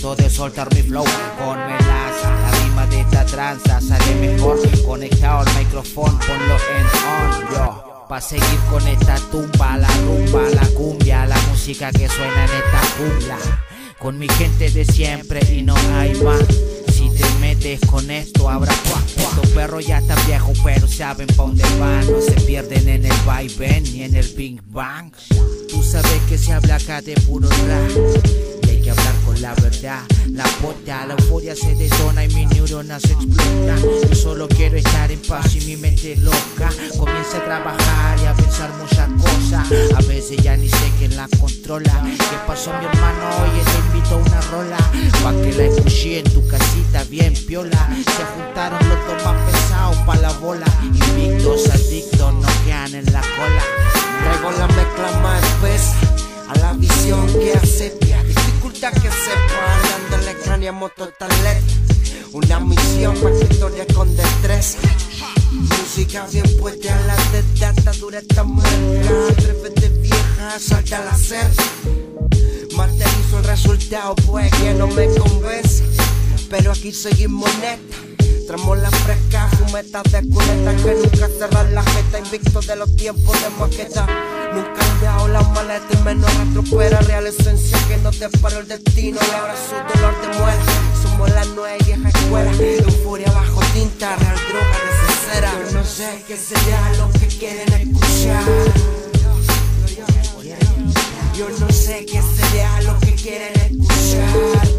eso de soltar mi flow con melaza. La rima de esta tranza sale mejor conectado al micrófono, ponlo en on, yo. Pa' seguir con esta tumba, la rumba, la cumbia, la música que suena en esta jungla. Con mi gente de siempre y no hay más. Si te metes con esto habrá cuac. Estos perros ya están viejos pero saben pa' dónde van. No se pierden en el vaivén ni en el Big Bang. Tú sabes que se habla acá de puro rap y hay que hablar con la verdad. La bota, la euforia se detona y mis neuronas explotan. Yo solo quiero estar en paz y mi mente loca comienza a trabajar y a pensar muchas cosas. A veces ya ni sé quién la controla. ¿Qué pasó mi hermano? Oye, te invito a una rola pa' que la escuché en tu casita bien piola. Se juntaron los dos más pesados pa' la bola. Invictos, adictos, no quedan en la cola. Traigo la mezcla más espesa a la visión que acepta. Dificultad que sepa, dándole cráneo total letra. Una misión más que historia con destreza. Música bien puesta a la data, dura esta marca. Atrévete vieja, salta al hacer. Materializo el resultado, pues que no me convence. Pero aquí seguimos neta. Tramos la fresca, fumetas de cuneta que nunca cerran la jeta. Invicto de los tiempos de maqueta. Nunca han dado la maleta y menos retropera. Real esencia que no te paró el destino. Y ahora su dolor te muere. Somos la nueva y vieja escuela. Euforia bajo tinta, real droga de cesera. Yo no sé qué será lo que quieren escuchar. Yo no sé qué será lo que quieren escuchar.